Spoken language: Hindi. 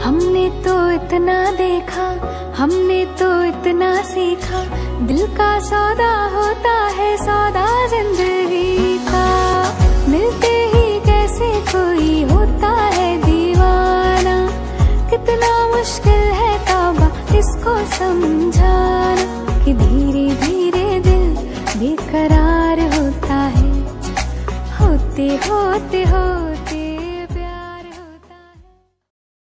हमने तो इतना देखा, हमने तो इतना सीखा, दिल का सौदा होता है सौदा जिंदगी का। मिलते ही कैसे कोई होता है दीवाना, कितना मुश्किल है तौबा इसको समझाना, कि धीरे धीरे दिल बेकरार होता है, होते होते हो